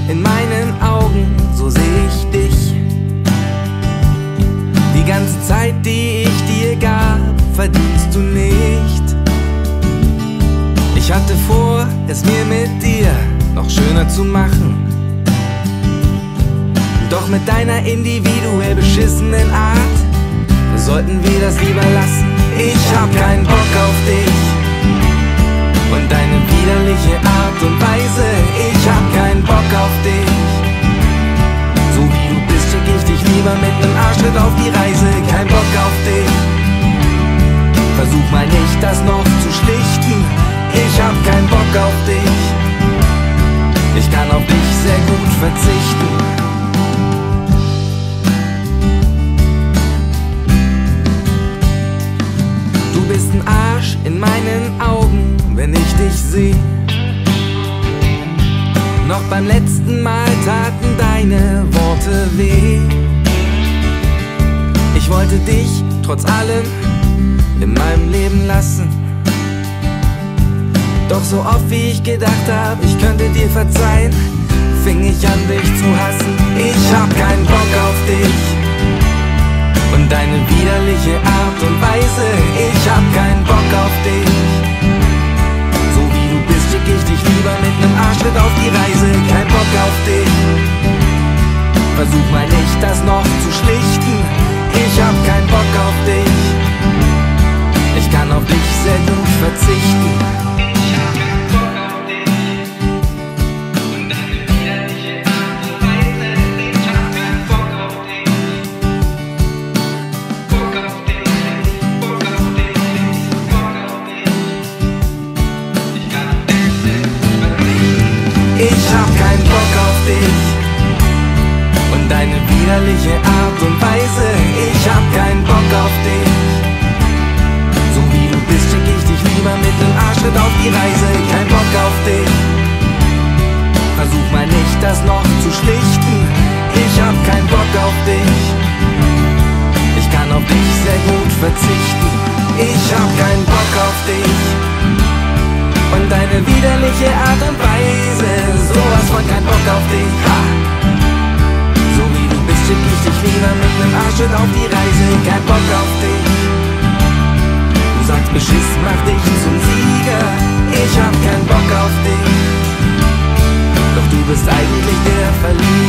in meinen Augen, so seh ich dich. Die ganze Zeit, die ich dir gab, verdienst du nicht. Ich hatte vor, es mir mit dir noch schöner zu machen, doch mit deiner individuell beschissenen Art sollten wir das lieber lassen. Ich hab keinen Bock auf dich und deine widerliche Art und Weise. Ich hab keinen Bock auf dich. So wie du bist, schick ich dich lieber mit nem Arschtritt auf die Reise. Kein Bock auf dich. Versuch mal nicht, das noch zu schlichten. Ich hab keinen Bock auf dich. Ich kann auf dich sehr gut verzichten. Du bist ein Arsch in meinen Augen, wenn ich dich seh. Noch beim letzten Mal taten deine Worte weh. Ich wollte dich trotz allem in meinem Leben lassen, doch so oft wie ich gedacht hab, ich könnte dir verzeihen, fing ich an dich zu hassen. Ich hab keinen Bock auf dich und deine widerliche Art und Weise. Ich hab keinen Bock auf dich. So wie du bist, schick ich dich lieber mit nem Arschtritt auf die Reise. Kein Bock auf dich. Versuch mal nicht, das noch zu schlichten. Ich hab keinen Bock auf dich. Ich kann auf dich sehr gut verzichten. Ich hab keinen Bock auf dich und deine widerliche Art und Weise. Ich hab keinen Bock auf dich. So wie du bist, schick ich dich lieber mit nem Arschtritt auf die Reise. Kein Bock auf dich. Versuch mal nicht, das noch zu schlichten. Ich hab keinen Bock auf dich. Ich kann auf dich sehr gut verzichten. Ich hab keinen Bock auf dich und deine widerliche Art und Weise. Sowas von kein Bock auf dich, ha. So wie du bist, schick ich dich lieber mit nem Arschtritt auf die Reise. Kein Bock auf dich. Du sagst, Beschiss macht dich zum Sieger. Ich hab keinen Bock auf dich, doch du bist eigentlich der Verlierer.